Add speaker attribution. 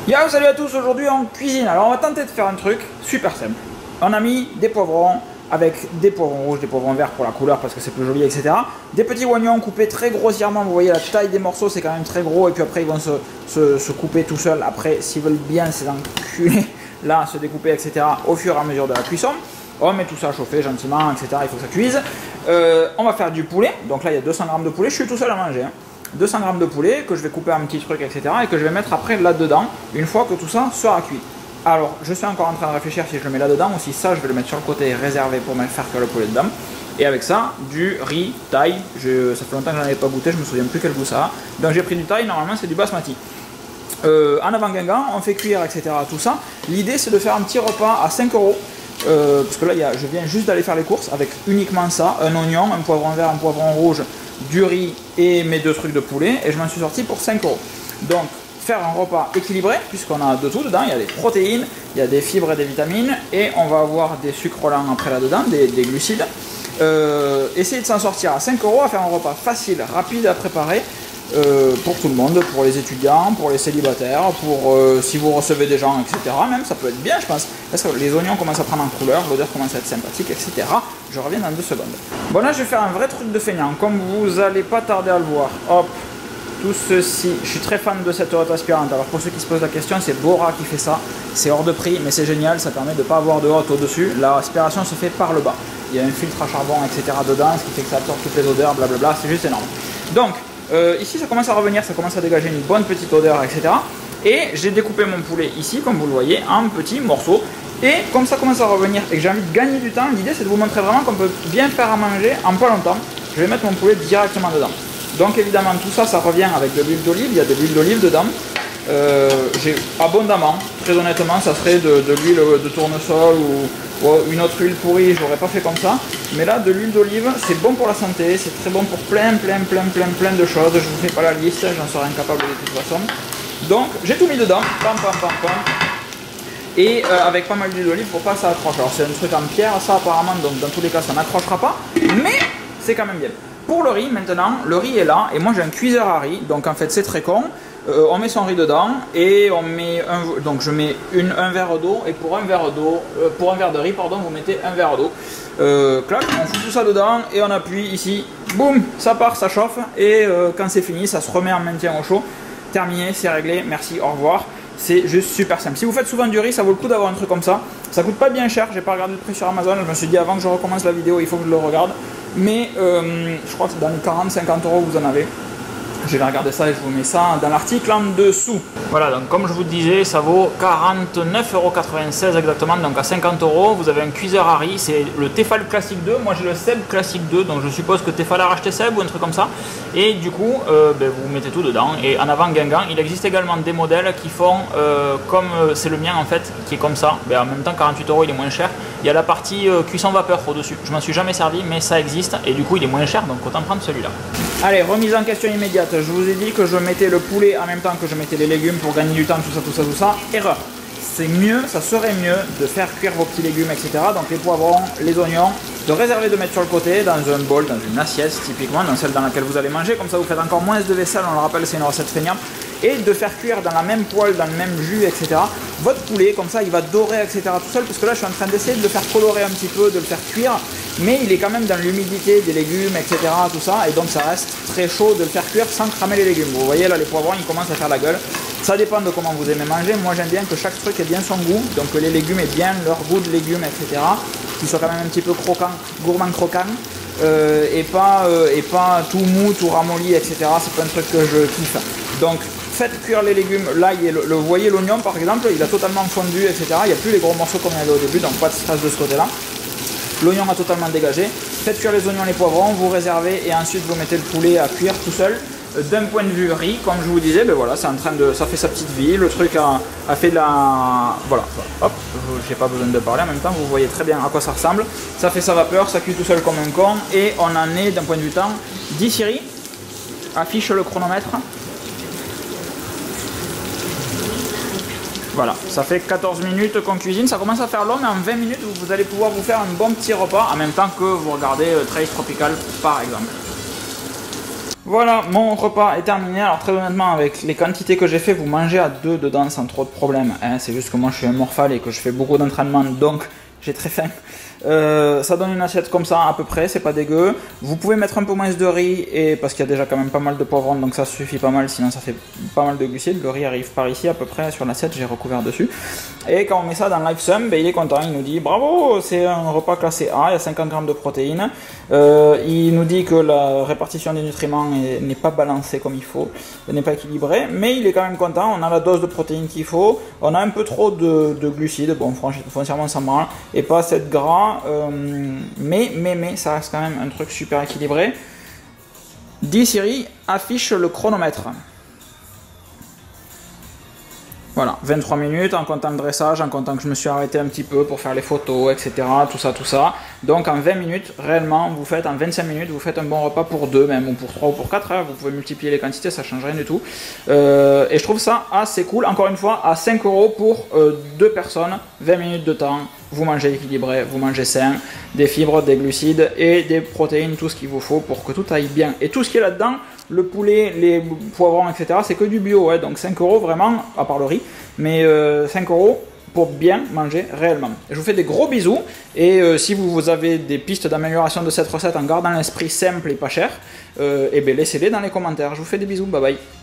Speaker 1: Yo, salut à tous, aujourd'hui en cuisine. Alors on va tenter de faire un truc super simple. On a mis des poivrons avec des poivrons rouges, des poivrons verts pour la couleur parce que c'est plus joli, etc. Des petits oignons coupés très grossièrement, vous voyez la taille des morceaux, c'est quand même très gros. Et puis après ils vont se couper tout seuls. Après s'ils veulent bien ces enculés là, se découper, etc. au fur et à mesure de la cuisson. On met tout ça à chauffer gentiment, etc. Il faut que ça cuise. On va faire du poulet. Donc là il y a 200 g de poulet, je suis tout seul à manger. 200 g de poulet que je vais couper en petits trucs, etc. et que je vais mettre après là-dedans une fois que tout ça sera cuit. Alors, je suis encore en train de réfléchir si je le mets là-dedans ou si ça, je vais le mettre sur le côté réservé pour me faire cuire le poulet dedans. Et avec ça, du riz thaï. Ça fait longtemps que je n'en avais pas goûté, je me souviens plus quel goût ça a. Donc j'ai pris du thaï, normalement c'est du basmati. En avant Guingamp, on fait cuire, etc. tout ça. L'idée c'est de faire un petit repas à 5 €. Parce que là, je viens juste d'aller faire les courses avec uniquement ça, un oignon, un poivron vert, un poivron rouge, du riz et mes 2 trucs de poulet. Et je m'en suis sorti pour 5 €. Donc, faire un repas équilibré, puisqu'on a de tout dedans. Il y a des protéines, il y a des fibres et des vitamines. Et on va avoir des sucres lents après là-dedans, des glucides. Essayez de s'en sortir à 5 € à faire un repas facile, rapide à préparer. Pour tout le monde, pour les étudiants, pour les célibataires, pour si vous recevez des gens, etc. Même ça peut être bien, je pense, parce que les oignons commencent à prendre en couleur, l'odeur commence à être sympathique, etc. Je reviens dans 2 secondes. Bon, là je vais faire un vrai truc de feignant, comme vous allez pas tarder à le voir. Hop, tout ceci, je suis très fan de cette hotte aspirante. Alors pour ceux qui se posent la question, c'est Bora qui fait ça. C'est hors de prix, mais c'est génial, ça permet de ne pas avoir de hotte au-dessus. L'aspiration se fait par le bas. Il y a un filtre à charbon, etc. dedans, ce qui fait que ça absorbe toutes les odeurs, blablabla, c'est juste énorme. Donc, ici ça commence à revenir, ça commence à dégager une bonne petite odeur, etc. Et j'ai découpé mon poulet ici, comme vous le voyez, en petits morceaux. Et comme ça commence à revenir et que j'ai envie de gagner du temps, l'idée c'est de vous montrer vraiment qu'on peut bien faire à manger en pas longtemps. Je vais mettre mon poulet directement dedans. Donc évidemment tout ça, ça revient avec de l'huile d'olive, il y a de l'huile d'olive dedans. J'ai abondamment, très honnêtement, ça serait de l'huile de tournesol ou une autre huile pourrie, je n'aurais pas fait comme ça. Mais là, de l'huile d'olive, c'est bon pour la santé, c'est très bon pour plein de choses. Je vous fais pas la liste, j'en serais incapable de toute façon. Donc, j'ai tout mis dedans, pam. Et avec pas mal d'huile d'olive pour pas que ça accroche. Alors c'est un truc en pierre, ça apparemment, donc dans tous les cas ça n'accrochera pas, mais c'est quand même bien. Pour le riz maintenant, le riz est là, et moi j'ai un cuiseur à riz, donc en fait c'est très con. On met son riz dedans et on met donc je mets un verre d'eau, et pour un verre de riz, pardon, vous mettez un verre d'eau. Clac, on fout tout ça dedans et on appuie ici, boum, ça part, ça chauffe, et quand c'est fini, ça se remet en maintien au chaud. Terminé, c'est réglé, merci, au revoir. C'est juste super simple. Si vous faites souvent du riz, ça vaut le coup d'avoir un truc comme ça. Ça coûte pas bien cher, j'ai pas regardé le prix sur Amazon, je me suis dit avant que je recommence la vidéo, il faut que je le regarde. Mais je crois que c'est dans les 40-50 € vous en avez. Je vais regarder ça et je vous mets ça dans l'article en dessous. Voilà, donc comme je vous disais, ça vaut 49,96 € exactement, donc à 50 €. Vous avez un cuiseur à riz, c'est le Tefal Classic 2. Moi j'ai le Seb Classic 2, donc je suppose que Tefal a racheté Seb ou un truc comme ça. Et du coup, vous mettez tout dedans. Et en avant Guingamp, il existe également des modèles qui font comme c'est le mien en fait, qui est comme ça. En même temps, 48 € il est moins cher. Il y a la partie cuisson vapeur au-dessus. Je m'en suis jamais servi, mais ça existe et du coup il est moins cher, donc autant prendre celui-là. Allez, remise en question immédiate. Je vous ai dit que je mettais le poulet en même temps que je mettais les légumes pour gagner du temps, tout ça. Erreur. C'est mieux, ça serait mieux de faire cuire vos petits légumes, etc. Donc les poivrons, les oignons, de réserver, de mettre sur le côté dans un bol, dans une assiette typiquement, dans celle dans laquelle vous allez manger. Comme ça vous faites encore moins de vaisselle, on le rappelle, c'est une recette feignante. Et de faire cuire dans la même poêle, dans le même jus, etc. votre poulet, comme ça il va dorer, etc. tout seul, parce que là je suis en train d'essayer de le faire colorer un petit peu, de le faire cuire, mais il est quand même dans l'humidité des légumes, etc. tout ça, et donc ça reste très chaud de le faire cuire sans cramer les légumes. Vous voyez là les poivrons ils commencent à faire la gueule. Ça dépend de comment vous aimez manger. Moi j'aime bien que chaque truc ait bien son goût, donc que les légumes aient bien leur goût de légumes, etc. Qu'ils soient quand même un petit peu croquants, gourmand croquant. Et pas tout mou, tout ramolli, etc. C'est pas un truc que je kiffe. Donc faites cuire les légumes. Là, vous voyez l'oignon par exemple, il a totalement fondu, etc. Il n'y a plus les gros morceaux comme il y avait au début, donc pas de stress de ce côté-là. L'oignon a totalement dégagé. Faites cuire les oignons, les poivrons, vous réservez et ensuite vous mettez le poulet à cuire tout seul. D'un point de vue riz, comme je vous disais, voilà, c'est en train de, ça fait sa petite vie. Le truc a fait de la, voilà, hop, j'ai pas besoin de parler en même temps. Vous voyez très bien à quoi ça ressemble. Ça fait sa vapeur, ça cuit tout seul comme un con et on en est d'un point de vue temps. 10 Siri, affiche le chronomètre. Voilà, ça fait 14 minutes qu'on cuisine, ça commence à faire long, mais en 20 minutes, vous allez pouvoir vous faire un bon petit repas en même temps que vous regardez Trace Tropical par exemple. Voilà, mon repas est terminé. Alors très honnêtement, avec les quantités que j'ai fait, vous mangez à 2 dedans sans trop de problème. Hein. C'est juste que moi je suis un morphale et que je fais beaucoup d'entraînement, donc j'ai très faim. Ça donne une assiette comme ça à peu près, c'est pas dégueu. Vous pouvez mettre un peu moins de riz et parce qu'il y a déjà quand même pas mal de poivrons, donc ça suffit pas mal, sinon ça fait pas mal de glucides. Le riz arrive par ici à peu près sur l'assiette, j'ai recouvert dessus. Et quand on met ça dans LiveSum, ben, il est content, il nous dit bravo, c'est un repas classé A, il y a 50 grammes de protéines. Il nous dit que la répartition des nutriments n'est pas balancée comme il faut, n'est pas équilibrée, mais il est quand même content, on a la dose de protéines qu'il faut, on a un peu trop de glucides, bon foncièrement ça branle, et pas assez de gras. Mais ça reste quand même un truc super équilibré. Dis Siri, affiche le chronomètre. Voilà, 23 minutes en comptant le dressage, en comptant que je me suis arrêté un petit peu pour faire les photos, etc. Tout ça. Donc en 20 minutes, réellement, vous faites en 25 minutes, vous faites un bon repas pour 2 même, ou pour 3 ou pour 4. Hein, vous pouvez multiplier les quantités, ça change rien du tout. Et je trouve ça assez cool. Encore une fois, à 5 € pour 2 personnes, 20 minutes de temps. Vous mangez équilibré, vous mangez sain, des fibres, des glucides et des protéines, tout ce qu'il vous faut pour que tout aille bien. Et tout ce qui est là-dedans, le poulet, les poivrons, etc., c'est que du bio. Ouais, donc 5 € vraiment, à part le riz, mais 5 € pour bien manger réellement. Je vous fais des gros bisous et si vous avez des pistes d'amélioration de cette recette en gardant l'esprit simple et pas cher, et bien laissez-les dans les commentaires. Je vous fais des bisous, bye bye.